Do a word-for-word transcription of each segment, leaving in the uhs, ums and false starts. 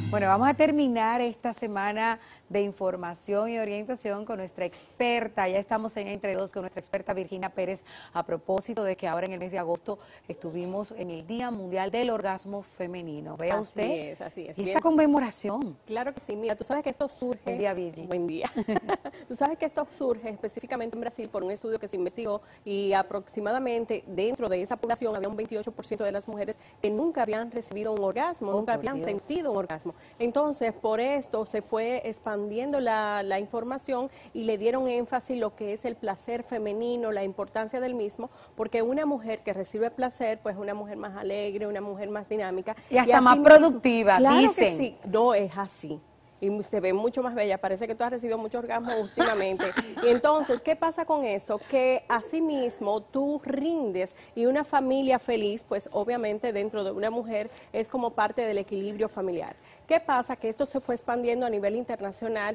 Bueno, vamos a terminar esta semana de información y orientación con nuestra experta. Ya estamos en Entre Dos con nuestra experta Virginia Pérez a propósito de que ahora en el mes de agosto estuvimos en el Día Mundial del Orgasmo Femenino. Vea así usted. Así es, así es. Y Bien. esta conmemoración. Claro que sí. Mira, tú sabes que esto surge... Buen día, Virgi. Buen día. Tú sabes que esto surge específicamente en Brasil por un estudio que se investigó y aproximadamente dentro de esa población había un veintiocho por ciento de las mujeres que nunca habían recibido un orgasmo, Oh, nunca habían Dios. sentido un orgasmo. Entonces, por esto se fue expandiendo la, la información y le dieron énfasis lo que es el placer femenino, la importancia del mismo, porque una mujer que recibe placer, pues una mujer más alegre, una mujer más dinámica. Y hasta así más mismo, productiva, claro dicen. que sí, no es así. Y se ve mucho más bella, parece que tú has recibido muchos orgasmos últimamente. Y entonces, ¿qué pasa con esto? Que asimismo tú rindes y una familia feliz, pues obviamente dentro de una mujer es como parte del equilibrio familiar. ¿Qué pasa? Que esto se fue expandiendo a nivel internacional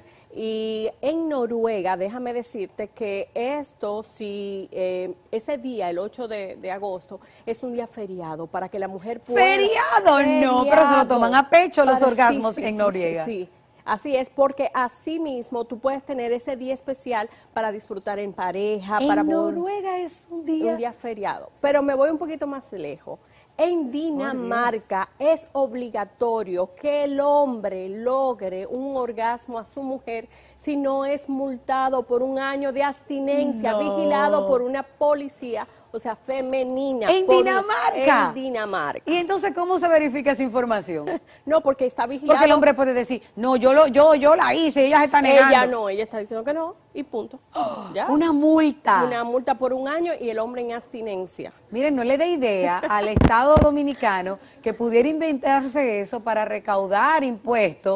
y en Noruega, déjame decirte que esto, si eh, ese día, el ocho de, de agosto, es un día feriado para que la mujer pueda... ¡Feriado! No, pero se lo toman a pecho los Para- orgasmos sí, sí, en sí, Noruega. Sí, sí. Así es, porque así mismo tú puedes tener ese día especial para disfrutar en pareja, En para Noruega es un día... un día feriado. Pero me voy un poquito más lejos. En Dinamarca es obligatorio que el hombre logre un orgasmo a su mujer si no es multado por un año de abstinencia, No. vigilado por una policía, o sea, femenina. ¿En por- Dinamarca? En Dinamarca. ¿Y entonces cómo se verifica esa información? No, porque está vigilado. Porque el hombre puede decir, no, yo lo, yo, yo la hice, ella se está negando. Ella no, ella está diciendo que no y punto. ¿Ya? Una multa. Una multa por un año y el hombre en abstinencia. Miren, no le dé idea al Estado dominicano que pudiera inventarse eso para recaudar impuestos,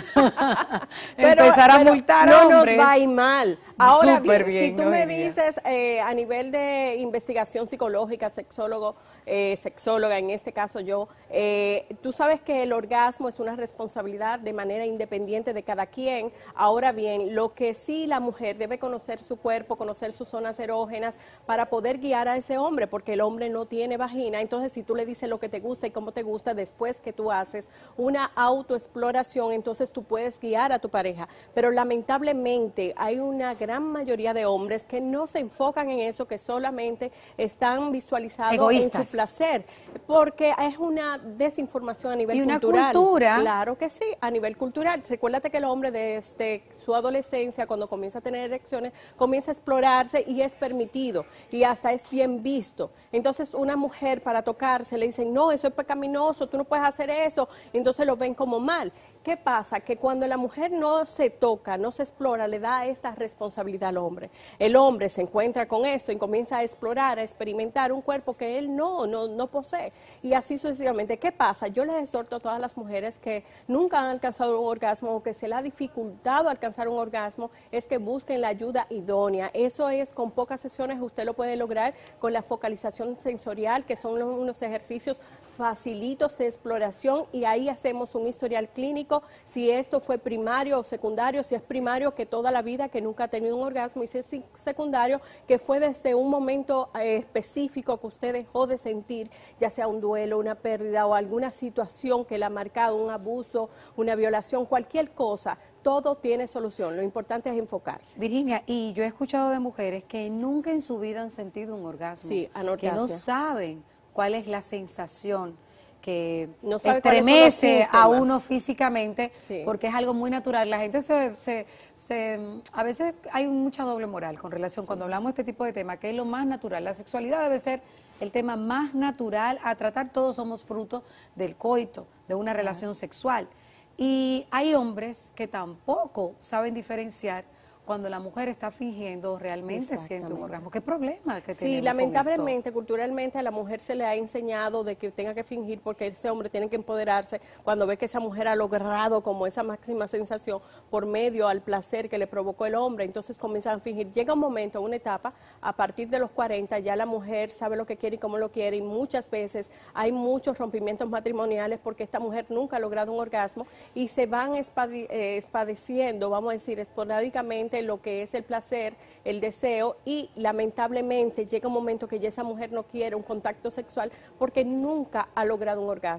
empezar a pero multar no hombres. nos va a ir mal. Ahora Súper bien, si bien, tú me Eugenia. dices eh, a nivel de investigación psicológica, sexólogo, eh, sexóloga, en este caso yo, eh, tú sabes que el orgasmo es una responsabilidad de manera independiente de cada quien. Ahora bien, lo que sí la mujer debe conocer su cuerpo, conocer sus zonas erógenas para poder guiar a ese hombre, porque el hombre no tiene vagina. Entonces, si tú le dices lo que te gusta y cómo te gusta después que tú haces una autoexploración, entonces tú puedes guiar a tu pareja. Pero lamentablemente hay una gran mayoría de hombres que no se enfocan en eso, que solamente están visualizados Egoístas. en su placer, porque es una desinformación a nivel Y una cultural. cultura. Claro que sí, a nivel cultural. Recuérdate que el hombre desde su adolescencia, cuando comienza a tener erecciones, comienza a explorarse y es permitido y hasta es bien visto. Entonces una mujer para tocarse le dicen, no, eso es pecaminoso, tú no puedes hacer eso, entonces lo ven como mal. ¿Qué pasa? Que cuando la mujer no se toca, no se explora, le da esta responsabilidad al hombre. El hombre se encuentra con esto y comienza a explorar, a experimentar un cuerpo que él no, no, no posee. Y así sucesivamente. ¿Qué pasa? Yo les exhorto a todas las mujeres que nunca han alcanzado un orgasmo o que se le ha dificultado alcanzar un orgasmo, es que busquen la ayuda idónea. Eso es con pocas sesiones, usted lo puede lograr con la focalización sensorial, que son unos ejercicios facilitos de exploración, y ahí hacemos un historial clínico, si esto fue primario o secundario, si es primario que toda la vida que nunca ha tenido un orgasmo, y si es secundario que fue desde un momento eh, específico que usted dejó de sentir, ya sea un duelo, una pérdida o alguna situación que le ha marcado, un abuso, una violación, cualquier cosa. Todo tiene solución, lo importante es enfocarse. Virginia, y yo he escuchado de mujeres que nunca en su vida han sentido un orgasmo, Sí, que no anorgasmia. saben cuál es la sensación que No sabe cuáles son los estremece a síntomas. uno físicamente, Sí. porque es algo muy natural. La gente se, se, se, a veces hay mucha doble moral con relación, cuando hablamos de este tipo de temas, que es lo más natural. La sexualidad debe ser el tema más natural a tratar. Todos somos fruto del coito, de una relación sexual. Y hay hombres que tampoco saben diferenciar cuando la mujer está fingiendo realmente siente un Exactamente. orgasmo. ¿Qué problema que Sí, tenemos con lamentablemente, culturalmente a la mujer se le ha enseñado de que tenga que fingir porque ese hombre tiene que empoderarse cuando ve que esa mujer ha logrado como esa máxima sensación por medio al placer que le provocó el hombre, entonces comienzan a fingir. Llega un momento, una etapa, a partir de los cuarenta, ya la mujer sabe lo que quiere y cómo lo quiere, y muchas veces hay muchos rompimientos matrimoniales porque esta mujer nunca ha logrado un orgasmo y se van espade- eh, espadeciendo, vamos a decir, esporádicamente lo que es el placer, el deseo, y lamentablemente llega un momento que ya esa mujer no quiere un contacto sexual porque nunca ha logrado un orgasmo.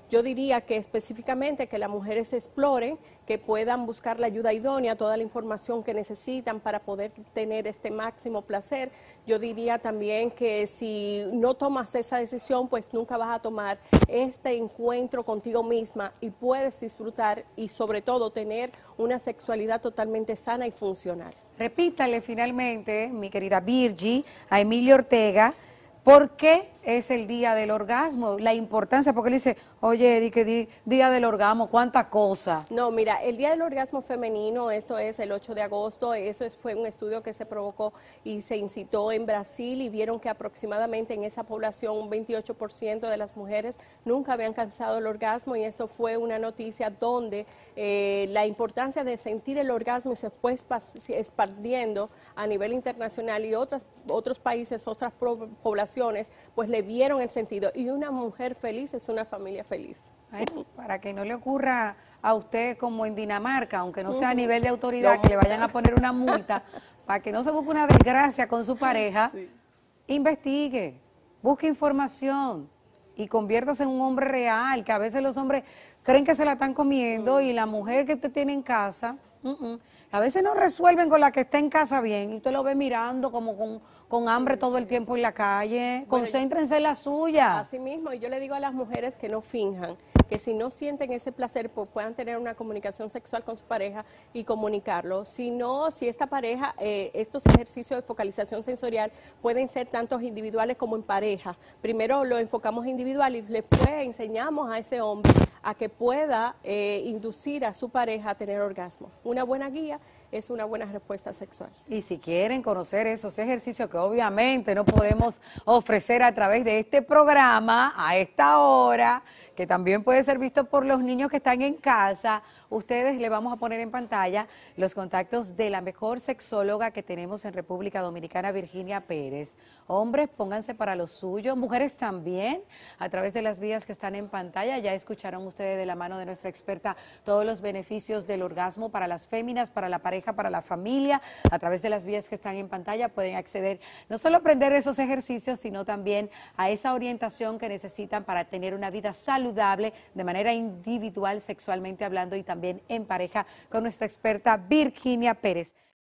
Yo diría que específicamente que las mujeres exploren, que puedan buscar la ayuda idónea, toda la información que necesitan para poder tener este máximo placer. Yo diría también que si no tomas esa decisión, pues nunca vas a tomar este encuentro contigo misma y puedes disfrutar y sobre todo tener una sexualidad totalmente sana y funcional. Repítale finalmente, mi querida Virgi, a Emilio Ortega, ¿por qué es el día del orgasmo? La importancia, porque él dice, oye, di que di, día del orgasmo, cuánta cosa. No, mira, el día del orgasmo femenino, esto es el ocho de agosto, eso es, fue un estudio que se provocó y se incitó en Brasil y vieron que aproximadamente en esa población un veintiocho por ciento de las mujeres nunca habían alcanzado el orgasmo y esto fue una noticia donde eh, la importancia de sentir el orgasmo se fue expandiendo a nivel internacional y otras, otros países, otras poblaciones, pues le vieron el sentido y una mujer feliz es una familia feliz. Bueno, para que no le ocurra a usted como en Dinamarca, aunque no sea a nivel de autoridad, que le vayan a poner una multa, para que no se busque una desgracia con su pareja, sí. Investigue, busque información y conviértase en un hombre real, que a veces los hombres creen que se la están comiendo y la mujer que usted tiene en casa, uh -uh, a veces no resuelven con la que está en casa bien y usted lo ve mirando como con, con hambre todo el tiempo en la calle. Bueno, concéntrense en la suya. Así mismo, y yo le digo a las mujeres que no finjan, que si no sienten ese placer, pues puedan tener una comunicación sexual con su pareja y comunicarlo. Si no, si esta pareja, eh, estos ejercicios de focalización sensorial pueden ser tanto individuales como en pareja. Primero lo enfocamos individual y después enseñamos a ese hombre a que pueda eh, inducir a su pareja a tener orgasmo. Una buena guía es una buena respuesta sexual. Y si quieren conocer esos ejercicios que obviamente no podemos ofrecer a través de este programa a esta hora, que también puede ser visto por los niños que están en casa, ustedes le vamos a poner en pantalla los contactos de la mejor sexóloga que tenemos en República Dominicana, Virginia Pérez. Hombres, pónganse para lo suyo, mujeres también, a través de las vías que están en pantalla. Ya escucharon ustedes de la mano de nuestra experta todos los beneficios del orgasmo para las féminas, para la pareja, para la familia. A través de las vías que están en pantalla pueden acceder no solo a aprender esos ejercicios, sino también a esa orientación que necesitan para tener una vida saludable de manera individual, sexualmente hablando, y también en pareja con nuestra experta Virginia Pérez.